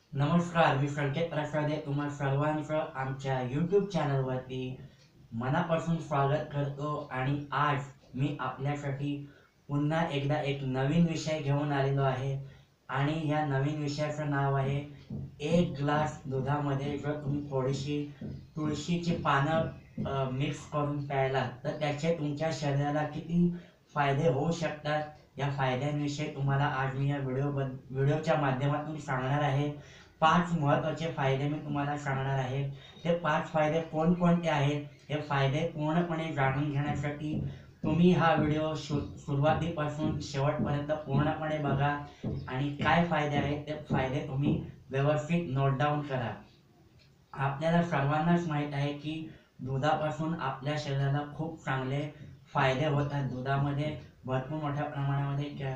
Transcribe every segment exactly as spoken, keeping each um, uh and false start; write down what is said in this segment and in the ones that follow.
नमस्कार, मी संकेत प्रसादे तुम्हा सर्वांचं आमच्या यूट्यूब चॅनलवरती मनापासून स्वागत करतो. आणि आज मी आपल्यासाठी पुन्हा एकदा एक नवीन विषय घेऊन आलेलो आहे. आणि ह्या नवीन विषयाचं नाव आहे, एक ग्लास दुधामध्ये जर तुम्ही थोडीशी तुळशीची पानं मिक्स करून प्यायला तर त्याचे तुमच्या शरीराला किती फायदे होऊ शकतात, या फायद्यांविषयी तुम्हाला आज मी या व्हिडिओ व्हिडिओच्या माध्यमातून सांगणार आहे. पाच महत्त्वाचे फायदे मी तुम्हाला सांगणार आहे. ते पाच फायदे कोणकोणते आहेत हे फायदे पूर्णपणे जाणून घेण्यासाठी तुम्ही हा व्हिडिओ शु सुरुवातीपासून शेवटपर्यंत पूर्णपणे बघा. आणि काय फायदे आहेत ते फायदे तुम्ही व्यवस्थित नोट डाऊन करा. आपल्याला सर्वांनाच माहीत आहे की दुधापासून आपल्या शरीराला खूप चांगले फायदे होतात. दुधामध्ये भरपूर मोठ्या प्रमाणामध्ये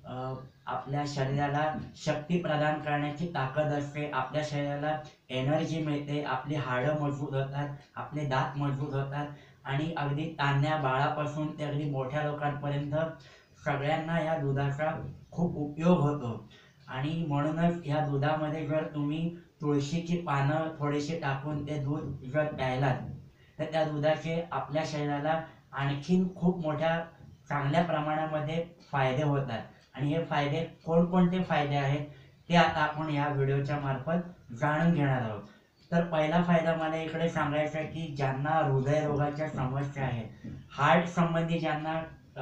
आपल्या शरीराला शक्ती प्रदान करण्याची ताकद असते. आपल्या शरीराला एनर्जी मिळते, आपली हाडं मजबूत होतात, आपले दात मजबूत होतात. आणि अगदी तान्ह्या बाळापासून ते अगदी मोठ्या लोकांपर्यंत सगळ्यांना या दुधाचा खूप उपयोग होतो. आणि म्हणूनच या दुधामध्ये जर तुम्ही तुळशीची पानं थोडीशी टाकून ते दूध जर प्यायलात तर त्या दुधाचे आपल्या शरीराला आणखीन खूप मोठ्या चांगल्या प्रमाणामध्ये फायदे होतात. आणि हे फायदे कोणकोणते फायदे आहेत ते आता आपण या व्हिडिओच्या मार्फत जाणून घेणार आहोत. तर पहिला फायदा मला इकडे सांगायचा आहे की ज्यांना हृदयरोगाच्या समस्या आहेत, हार्ट संबंधी ज्यांना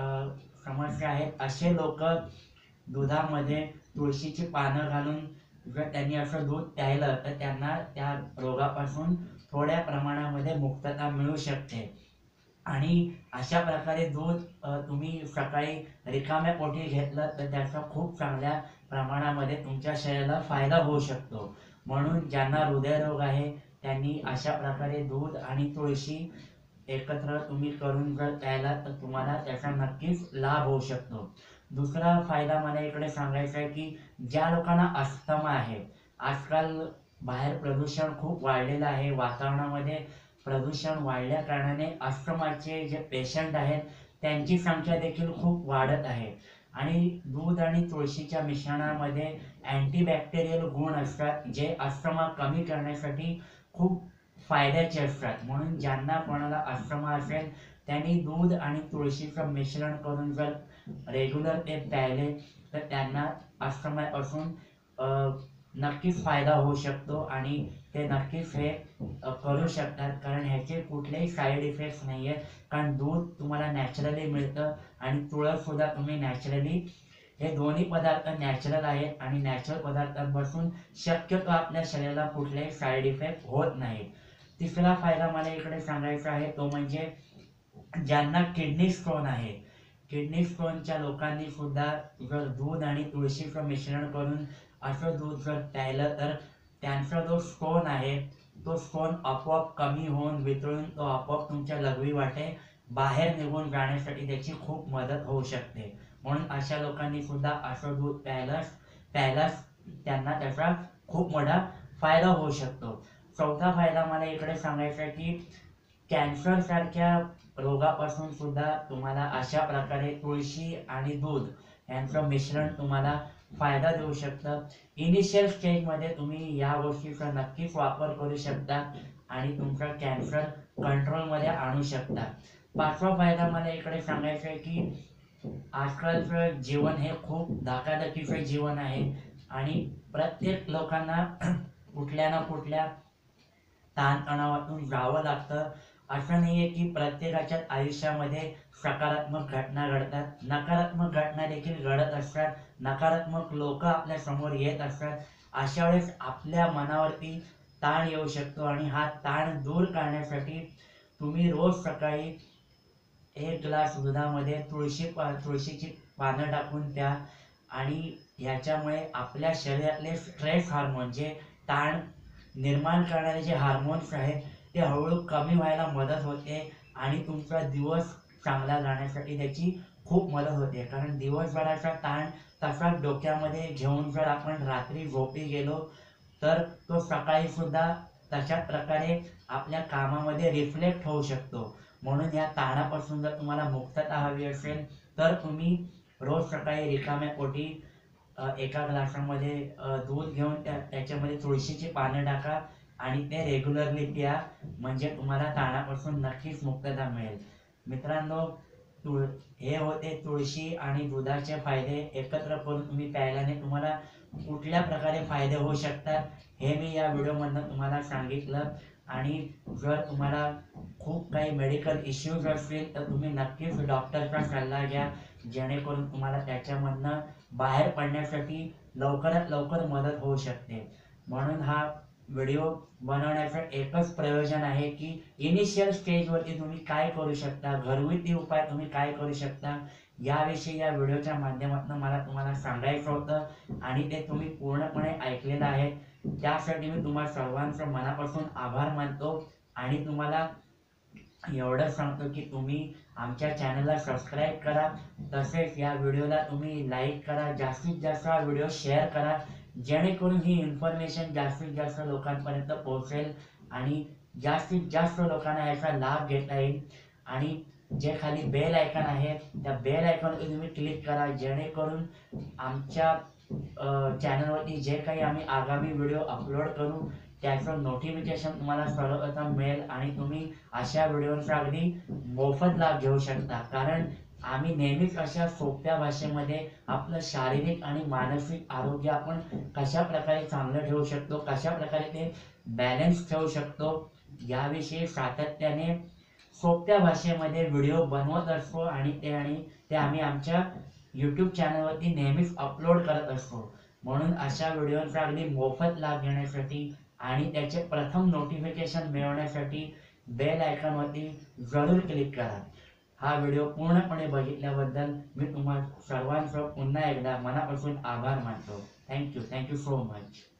समस्या आहेत, असे लोक दुधामध्ये तुळशीची पानं घालून जर त्यांनी असं दूध प्यायलं तर त्यांना त्या रोगापासून थोड्या प्रमाणामध्ये मुक्तता मिळू शकते. आणि अशा प्रकारे दूध तुम्ही सकाळी रिकाम्या पोटी घेतलं तर त्याचा खूप चांगल्या प्रमाणामध्ये तुमच्या शरीराला फायदा होऊ शकतो. म्हणून ज्यांना हृदयरोग आहे त्यांनी अशा प्रकारे दूध आणि तुळशी एकत्र तुम्ही करून जर प्यायला तर तुम्हाला त्याचा नक्कीच लाभ होऊ शकतो. दुसरा फायदा मला इकडे सांगायचा आहे की ज्या लोकांना अस्थमा आहे, आजकाल बाहेर प्रदूषण खूप वाढलेलं आहे, वातावरणामध्ये प्रदूषण वाढल्या कारणाने अस्थमाचे जे पेशंट आहेत त्यांची संख्या देखील खूप वाढत आहे. आणि दूध आणि तुळशीच्या मिश्रणामध्ये अँटीबॅक्टेरियल गुण असतात जे अस्थमा कमी करण्यासाठी खूप फायद्याचे असतात. म्हणून ज्यांना कोणाला अस्थमा असेल त्यांनी दूध आणि तुळशीचं मिश्रण करून जर रेग्युलर ते प्यायले तर त्यांना अस्थमापासून नक्कीच फायदा होऊ शकतो. आणि ते नक्कीच हे करू शकतात, कारण ह्याचे कुठलेही साईड इफेक्ट्स नाही आहेत. कारण दूध तुम्हाला नॅचरली मिळतं आणि तुळस सुद्धा तुम्ही नॅचरली, हे दोन्ही पदार्थ नॅचरल आहेत आणि नॅचरल पदार्थांपासून शक्यतो आपल्या शरीराला कुठलेही साईड इफेक्ट होत नाहीत. तिसरा फायदा मला इकडे सांगायचा आहे तो म्हणजे ज्यांना किडनी स्टोन आहे, किडनी स्टोनच्या लोकांनी सुद्धा जर दूध आणि तुळशीचं मिश्रण करून असं दूध जर प्यायलं तर त्यांचा जो स्टोन आहे तो स्टोन आपोआप कमी होऊन वितळून तो आपोआप तुमच्या लघवी वाटे बाहेर निघून जाण्यासाठी त्याची खूप मदत होऊ शकते. म्हणून अशा लोकांनी सुद्धा असं दूध प्यायलाच प्यायलाच त्यांना त्याचा खूप मोठा फायदा होऊ शकतो. चौथा फायदा मला इकडे सांगायचा आहे की कॅन्सर सारख्या रोगापासून सुद्धा तुम्हाला अशा प्रकारे तुळशी आणि दूध यांचं मिश्रण तुम्हाला फायदा देऊ शकतं. इनिशियल स्टेजमध्ये तुम्ही या गोष्टीचा नक्कीच वापर करू शकता आणि तुमचा कॅन्सर कंट्रोलमध्ये आणू शकता. पाचवा फायदा मला इकडे सांगायचा आहे की आजकालचं जीवन हे खूप धकाधकीचं जीवन आहे आणि प्रत्येक लोकांना कुठल्या ना कुठल्या ताणतणावातून जावं लागतं. असं नाही आहे की प्रत्येकाच्या आयुष्यामध्ये सकारात्मक घटना घडतात, नकारात्मक घटना देखील घडत असतात, नकारात्मक लोक आपल्या समोर येत असतात. अशा वेळेस आपल्या मनावरती ताण येऊ शकतो आणि हा ताण दूर करण्यासाठी तुम्ही रोज सकाळी एक ग्लास दुधामध्ये तुळशी पा तुळशीची पानं टाकून प्या. आणि याच्यामुळे आपल्या शरीरातले स्ट्रेस हार्मोन, जे ताण निर्माण करणारे जे हार्मोन्स आहेत ते हळूहळू कमी व्हायला मदत होते आणि तुमचा दिवस चांगला जाण्यासाठी त्याची खूप मदत होते. कारण दिवसभराचा ताण तसाच डोक्यामध्ये घेऊन जर आपण रात्री झोपी गेलो तर तो सकाळी सुद्धा तशाच प्रकारे आपल्या कामामध्ये रिफ्लेक्ट होऊ शकतो. म्हणून या ताणापासून जर तुम्हाला मुक्तता हवी असेल तर तुम्ही रोज सकाळी रिकाम्या पोटी अ, एका ग्लासामध्ये अ, दूध घेऊन त्या त्याच्यामध्ये तुळशीची पानं टाका आणि ते रेग्युलरली प्या, म्हणजे तुम्हाला ताणापासून नक्कीच मुक्तता मिळेल. मित्रांनो, तुळ हे होते तुळशी आणि दुधाचे फायदे. एकत्र करून तुम्ही प्यायल्याने तुम्हाला कुठल्या प्रकारे फायदे होऊ शकतात हे मी या व्हिडिओमधनं तुम्हाला सांगितलं. आणि जर तुम्हाला खूप काही मेडिकल इश्यूज असतील तर तुम्ही नक्कीच डॉक्टरचा सल्ला घ्या, जेणेकरून तुम्हाला त्याच्यामधनं बाहेर पडण्यासाठी लवकरात लवकर मदत होऊ शकते. म्हणून हा व्हिडिओ बनवण्याचं एकच प्रयोजन आहे की इनिशियल स्टेजवरती तुम्ही काय करू शकता, घरगुती उपाय तुम्ही काय करू शकता, याविषयी या व्हिडिओच्या माध्यमातून मला तुम्हाला सांगायचं होतं आणि ते तुम्ही पूर्णपणे ऐकलेलं आहे. त्यासाठी मी तुम्हा सर्वांचं मनापासून आभार मानतो आणि तुम्हाला एवढंच सांगतो की तुम्ही आमच्या चॅनलला सबस्क्राईब करा, तसेच या व्हिडिओला तुम्ही लाईक करा, जास्तीत जास्त हा व्हिडिओ शेअर करा, जेणेकरून ही इन्फॉर्मेशन जास्तीत जास्त लोकांपर्यंत पोहोचेल आणि जास्तीत जास्त लोकांना याचा लाभ घेता येईल. आणि जे खाली बेल आयकॉन आहे त्या बेल आयकॉनवर तुम्ही क्लिक करा, जेणेकरून आमच्या चॅनलवरती जे काही आम्ही आगामी व्हिडिओ अपलोड करू त्याचं नोटिफिकेशन तुम्हाला सर्वप्रथम मिळेल आणि तुम्ही अशा व्हिडिओचा अगदी मोफत लाभ घेऊ शकता. कारण आम्ही नेहमीच अशा सोप्या भाषेमध्ये आपलं शारीरिक आणि मानसिक आरोग्य आपण कशा प्रकारे चांगलं ठेवू शकतो, कशा प्रकारे ते बॅलन्स ठेवू शकतो, याविषयी सातत्याने सोप्या भाषेमध्ये व्हिडिओ बनवत असतो आणि ते आणि ते आम्ही आमच्या यूट्यूब चॅनलवरती नेहमीच अपलोड करत असतो. म्हणून अशा व्हिडिओचा अगदी मोफत लाभ घेण्यासाठी आणि त्याचे प्रथम नोटिफिकेशन मिळवण्यासाठी बेल आयकॉनवरती जरूर क्लिक करा. हा व्हिडिओ पूर्णपणे बघितल्याबद्दल मी तुम्हा सर्वांचं पुन्हा एकदा मनापासून आभार मानतो. Thank you thank you so much.